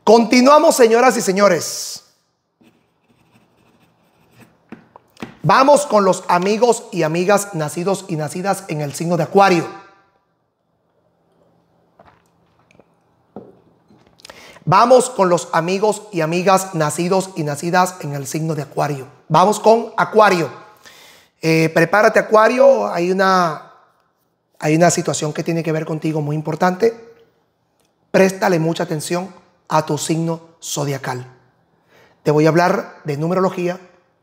Continuamos, señoras y señores. Vamos con los amigos y amigas nacidos y nacidas en el signo de Acuario. Vamos con los amigos y amigas nacidos y nacidas en el signo de Acuario. Vamos con Acuario. Prepárate, Acuario. Hay una situación que tiene que ver contigo muy importante. Préstale mucha atención a tu signo zodiacal. Te voy a hablar de numerología.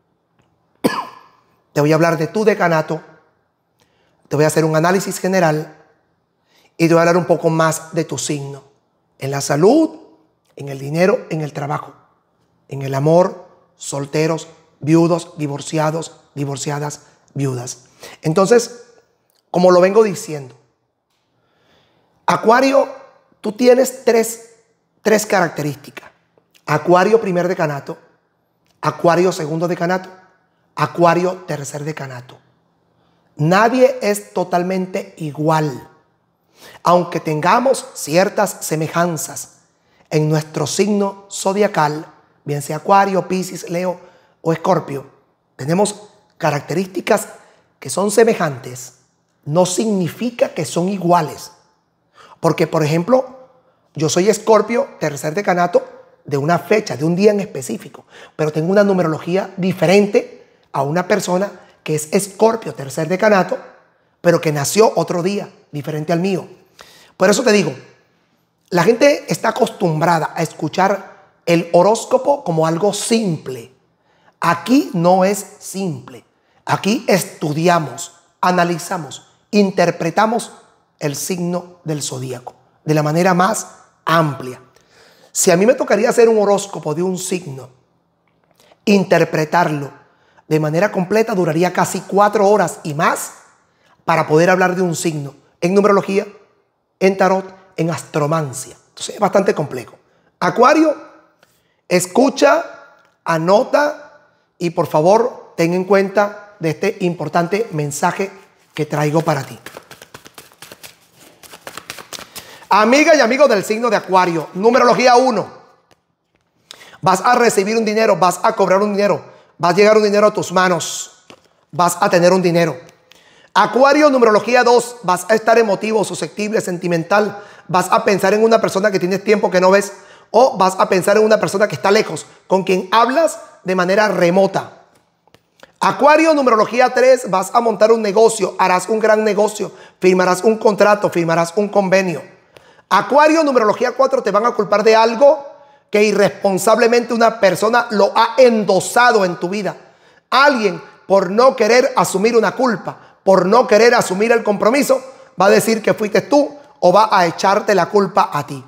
Te voy a hablar de tu decanato. Te voy a hacer un análisis general. Y te voy a hablar un poco más de tu signo. En la salud, en el dinero, en el trabajo, en el amor, solteros, viudos, divorciados, divorciadas, viudas. Entonces, como lo vengo diciendo, Acuario, tú tienes tres características. Acuario primer decanato, Acuario segundo decanato, Acuario tercer decanato. Nadie es totalmente igual. Aunque tengamos ciertas semejanzas en nuestro signo zodiacal, bien sea Acuario, Piscis, Leo o Escorpio, tenemos características que son semejantes. No significa que son iguales. Porque, por ejemplo, yo soy Escorpio, tercer decanato, de una fecha, de un día en específico, pero tengo una numerología diferente a una persona que es Escorpio, tercer decanato, pero que nació otro día, diferente al mío. Por eso te digo, la gente está acostumbrada a escuchar el horóscopo como algo simple. Aquí no es simple. Aquí estudiamos, analizamos, interpretamos el signo del zodíaco de la manera más amplia. Si a mí me tocaría hacer un horóscopo de un signo, interpretarlo de manera completa, duraría casi 4 horas y más para poder hablar de un signo en numerología, en tarot, en astromancia. Entonces es bastante complejo. Acuario, escucha, anota y por favor ten en cuenta de este importante mensaje que traigo para ti. Amiga y amigo del signo de Acuario, numerología 1. Vas a recibir un dinero, vas a cobrar un dinero, va a llegar un dinero a tus manos, vas a tener un dinero. Acuario, numerología 2, vas a estar emotivo, susceptible, sentimental, vas a pensar en una persona que tienes tiempo que no ves o vas a pensar en una persona que está lejos, con quien hablas de manera remota. Acuario, numerología 3, vas a montar un negocio, harás un gran negocio, firmarás un contrato, firmarás un convenio. Acuario, numerología 4, te van a culpar de algo que irresponsablemente una persona lo ha endosado en tu vida. Alguien, por no querer asumir una culpa, por no querer asumir el compromiso, va a decir que fuiste tú o va a echarte la culpa a ti.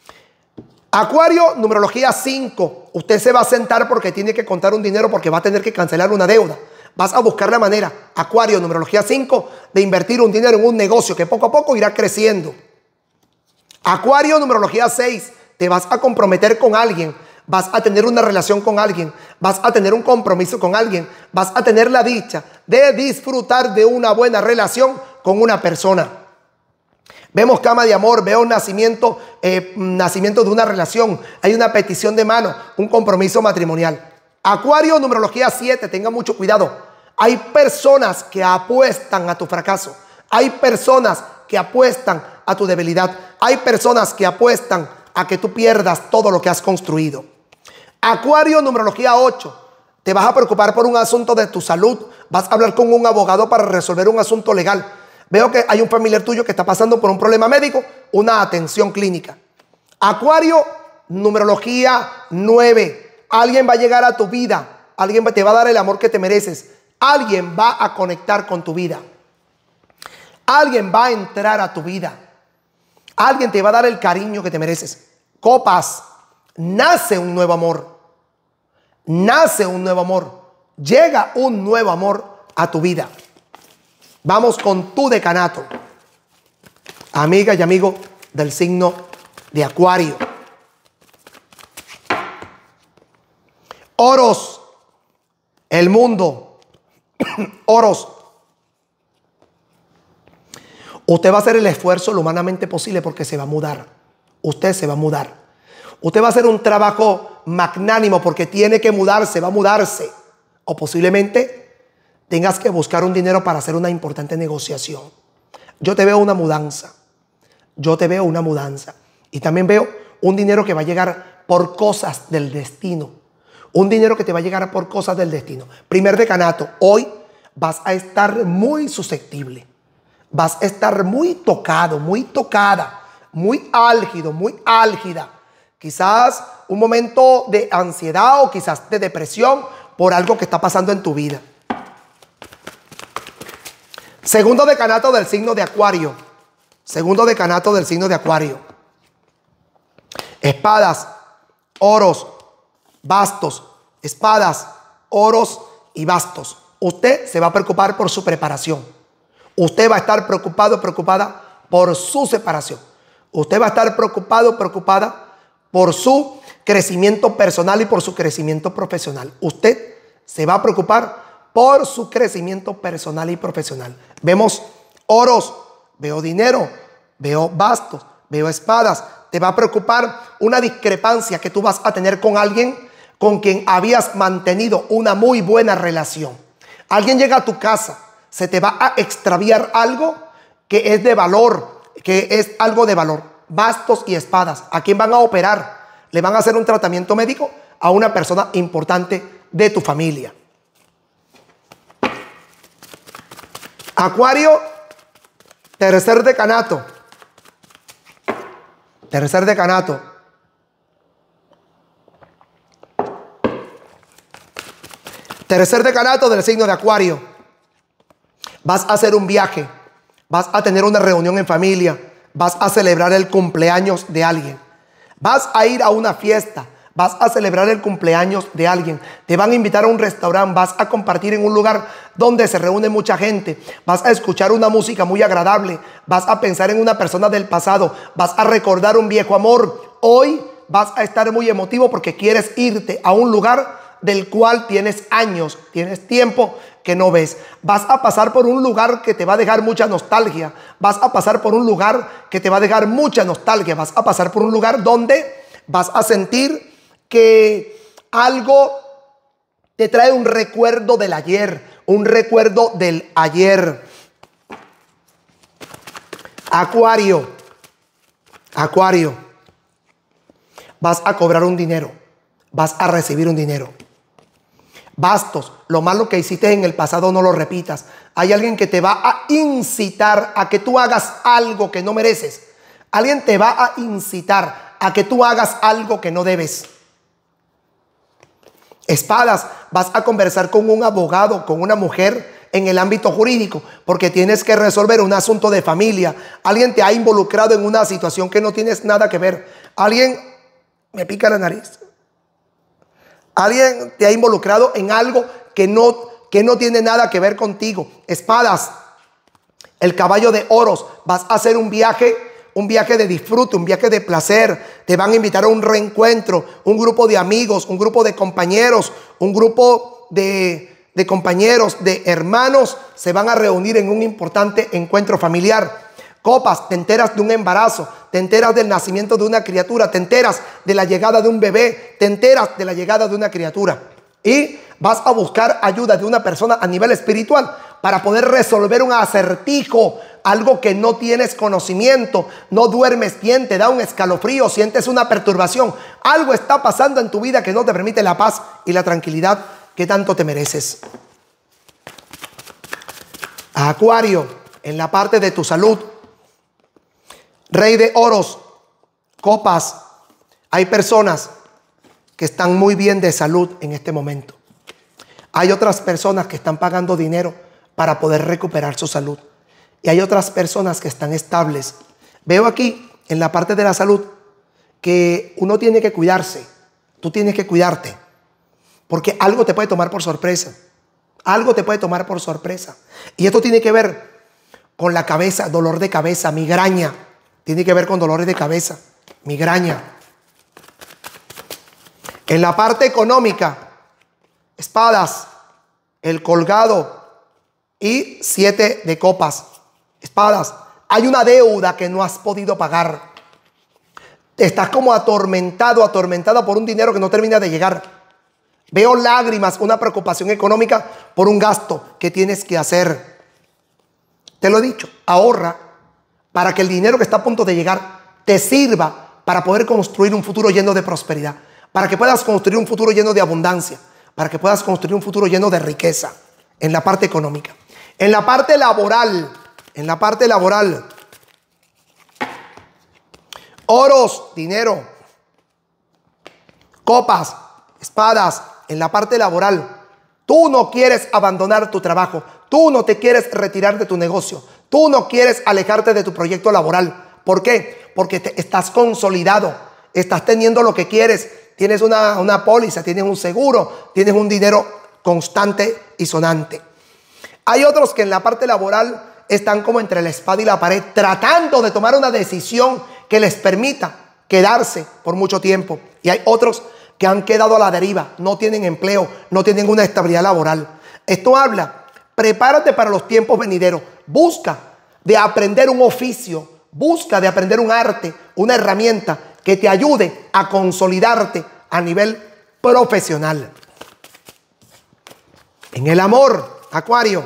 Acuario, numerología 5. Usted se va a sentar porque tiene que contar un dinero porque va a tener que cancelar una deuda. Vas a buscar la manera, Acuario, numerología 5, de invertir un dinero en un negocio que poco a poco irá creciendo. Acuario, numerología 6. Te vas a comprometer con alguien. Vas a tener una relación con alguien. Vas a tener un compromiso con alguien. Vas a tener la dicha de disfrutar de una buena relación con una persona. Vemos cama de amor, veo nacimiento de una relación. Hay una petición de mano, un compromiso matrimonial. Acuario, numerología 7, tenga mucho cuidado. Hay personas que apuestan a tu fracaso. Hay personas que apuestan a tu debilidad. Hay personas que apuestan a que tú pierdas todo lo que has construido. Acuario, numerología 8. Te vas a preocupar por un asunto de tu salud. Vas a hablar con un abogado para resolver un asunto legal. Veo que hay un familiar tuyo que está pasando por un problema médico, una atención clínica. Acuario, numerología 9. Alguien va a llegar a tu vida. Alguien te va a dar el amor que te mereces. Alguien va a conectar con tu vida. Alguien va a entrar a tu vida. Alguien te va a dar el cariño que te mereces. Copas, nace un nuevo amor. Nace un nuevo amor. Llega un nuevo amor a tu vida. Vamos con tu decanato. Amiga y amigo del signo de Acuario. Oros, el mundo. Oros. Usted va a hacer el esfuerzo lo humanamente posible porque se va a mudar. Usted se va a mudar. Usted va a hacer un trabajo magnánimo porque tiene que mudarse, va a mudarse. O posiblemente tengas que buscar un dinero para hacer una importante negociación. Yo te veo una mudanza. Yo te veo una mudanza. Y también veo un dinero que va a llegar por cosas del destino. Un dinero que te va a llegar por cosas del destino. Primer decanato, hoy vas a estar muy susceptible. Vas a estar muy tocado, muy tocada, muy álgido, muy álgida. Quizás un momento de ansiedad o quizás de depresión por algo que está pasando en tu vida. Segundo decanato del signo de Acuario. Segundo decanato del signo de Acuario. Espadas, oros, bastos. Espadas, oros y bastos. Usted se va a preocupar por su preparación. Usted va a estar preocupado, preocupada por su separación. Usted va a estar preocupado, preocupada por su crecimiento personal y por su crecimiento profesional. Usted se va a preocupar por su crecimiento personal y profesional. Vemos oros, veo dinero, veo bastos, veo espadas. Te va a preocupar una discrepancia que tú vas a tener con alguien con quien habías mantenido una muy buena relación. Alguien llega a tu casa, se te va a extraviar algo que es de valor, que es algo de valor. Bastos y espadas. ¿A quién van a operar? Le van a hacer un tratamiento médico a una persona importante de tu familia. Acuario, tercer decanato. Tercer decanato. Tercer decanato del signo de Acuario. Vas a hacer un viaje. Vas a tener una reunión en familia. Vas a celebrar el cumpleaños de alguien. Vas a ir a una fiesta. Vas a celebrar el cumpleaños de alguien. Te van a invitar a un restaurante. Vas a compartir en un lugar donde se reúne mucha gente. Vas a escuchar una música muy agradable. Vas a pensar en una persona del pasado. Vas a recordar un viejo amor. Hoy vas a estar muy emotivo porque quieres irte a un lugar del cual tienes años, tienes tiempo que no ves. Vas a pasar por un lugar que te va a dejar mucha nostalgia. Vas a pasar por un lugar que te va a dejar mucha nostalgia. Vas a pasar por un lugar donde vas a sentir que algo te trae un recuerdo del ayer, un recuerdo del ayer. Acuario, Acuario, vas a cobrar un dinero, vas a recibir un dinero. Bastos, lo malo que hiciste en el pasado no lo repitas. Hay alguien que te va a incitar a que tú hagas algo que no mereces. Alguien te va a incitar a que tú hagas algo que no debes. Espadas, vas a conversar con un abogado, con una mujer en el ámbito jurídico, porque tienes que resolver un asunto de familia. Alguien te ha involucrado en una situación que no tienes nada que ver. Alguien, me pica la nariz. Alguien te ha involucrado en algo que no tiene nada que ver contigo. Espadas, el caballo de oros, vas a hacer un viaje de disfrute, un viaje de placer. Te van a invitar a un reencuentro, un grupo de amigos, un grupo de compañeros, un grupo de compañeros, de hermanos, se van a reunir en un importante encuentro familiar. Copas, te enteras de un embarazo, te enteras del nacimiento de una criatura, te enteras de la llegada de un bebé, te enteras de la llegada de una criatura. Y vas a buscar ayuda de una persona a nivel espiritual para poder resolver un acertijo, algo que no tienes conocimiento, no duermes bien, te da un escalofrío, sientes una perturbación. Algo está pasando en tu vida que no te permite la paz y la tranquilidad que tanto te mereces. Acuario, en la parte de tu salud. Rey de oros, copas. Hay personas que están muy bien de salud en este momento. Hay otras personas que están pagando dinero para poder recuperar su salud. Y hay otras personas que están estables. Veo aquí en la parte de la salud que uno tiene que cuidarse. Tú tienes que cuidarte. Porque algo te puede tomar por sorpresa. Algo te puede tomar por sorpresa. Y esto tiene que ver con la cabeza, dolor de cabeza, migraña. Tiene que ver con dolores de cabeza, migraña. En la parte económica, espadas, el colgado y 7 de copas. Espadas, hay una deuda que no has podido pagar. Estás como atormentado, atormentada por un dinero que no termina de llegar. Veo lágrimas, una preocupación económica por un gasto que tienes que hacer. Te lo he dicho, ahorra para que el dinero que está a punto de llegar te sirva para poder construir un futuro lleno de prosperidad, para que puedas construir un futuro lleno de abundancia, para que puedas construir un futuro lleno de riqueza en la parte económica. En la parte laboral, oros, dinero, copas, espadas, en la parte laboral. Tú no quieres abandonar tu trabajo, tú no te quieres retirar de tu negocio, tú no quieres alejarte de tu proyecto laboral. ¿Por qué? Porque estás consolidado, estás teniendo lo que quieres, tienes una póliza, tienes un seguro, tienes un dinero constante y sonante. Hay otros que en la parte laboral están como entre la espada y la pared, tratando de tomar una decisión que les permita quedarse por mucho tiempo. Y hay otros que han quedado a la deriva, no tienen empleo, no tienen una estabilidad laboral. Esto habla, prepárate para los tiempos venideros, busca de aprender un oficio, busca de aprender un arte, una herramienta que te ayude a consolidarte a nivel profesional. En el amor, Acuario,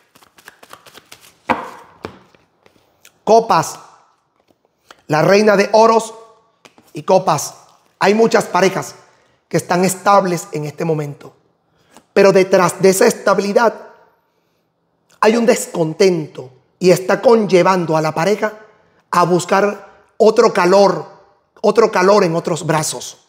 copas, la reina de oros y copas. Hay muchas parejas que están estables en este momento, pero detrás de esa estabilidad hay un descontento y está conllevando a la pareja a buscar otro calor en otros brazos.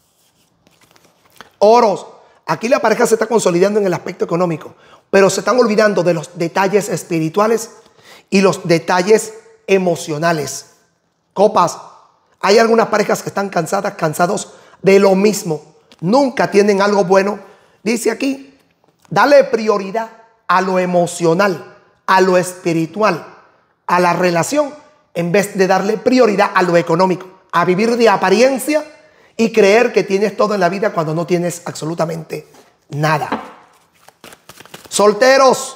Oros, aquí la pareja se está consolidando en el aspecto económico, pero se están olvidando de los detalles espirituales y los detalles emocionales. Copas, hay algunas parejas que están cansados de lo mismo, nunca tienen algo bueno. Dice aquí, dale prioridad a lo emocional, a lo espiritual, a la relación, en vez de darle prioridad a lo económico, a vivir de apariencia y creer que tienes todo en la vida cuando no tienes absolutamente nada. Solteros,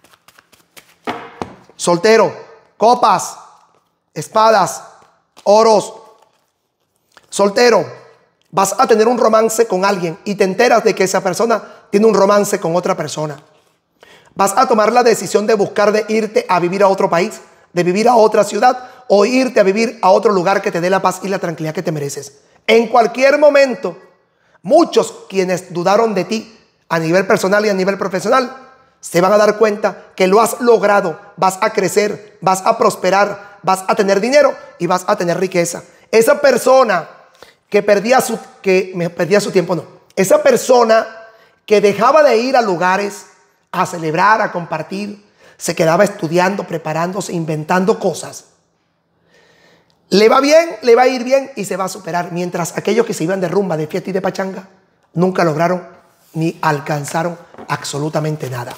copas, espadas, oros. Soltero, vas a tener un romance con alguien y te enteras de que esa persona tiene un romance con otra persona. Vas a tomar la decisión de buscar de irte a vivir a otro país, de vivir a otra ciudad o irte a vivir a otro lugar que te dé la paz y la tranquilidad que te mereces. En cualquier momento, muchos quienes dudaron de ti a nivel personal y a nivel profesional se van a dar cuenta que lo has logrado, vas a crecer, vas a prosperar, vas a tener dinero y vas a tener riqueza. Esa persona que perdía su tiempo, no. Esa persona que dejaba de ir a lugares a celebrar, a compartir, se quedaba estudiando, preparándose, inventando cosas. Le va bien, le va a ir bien y se va a superar. Mientras aquellos que se iban de rumba, de fiesta y de pachanga, nunca lograron ni alcanzaron absolutamente nada.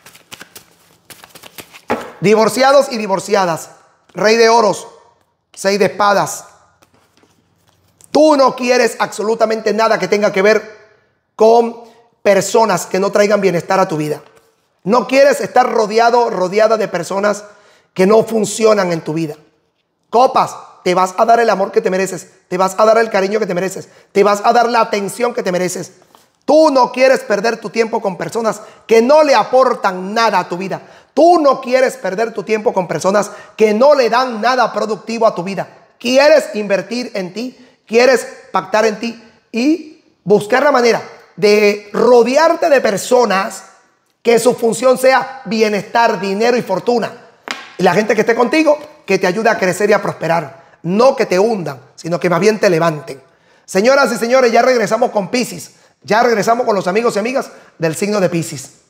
Divorciados y divorciadas, rey de oros, 6 de espadas. Tú no quieres absolutamente nada que tenga que ver con personas que no traigan bienestar a tu vida. No quieres estar rodeada de personas que no funcionan en tu vida. Copas, te vas a dar el amor que te mereces, te vas a dar el cariño que te mereces, te vas a dar la atención que te mereces. Tú no quieres perder tu tiempo con personas que no le aportan nada a tu vida. Tú no quieres perder tu tiempo con personas que no le dan nada productivo a tu vida. Quieres invertir en ti, quieres pactar en ti y buscar la manera de rodearte de personas que su función sea bienestar, dinero y fortuna. Y la gente que esté contigo, que te ayude a crecer y a prosperar. No que te hundan, sino que más bien te levanten. Señoras y señores, ya regresamos con Piscis. Ya regresamos con los amigos y amigas del signo de Piscis.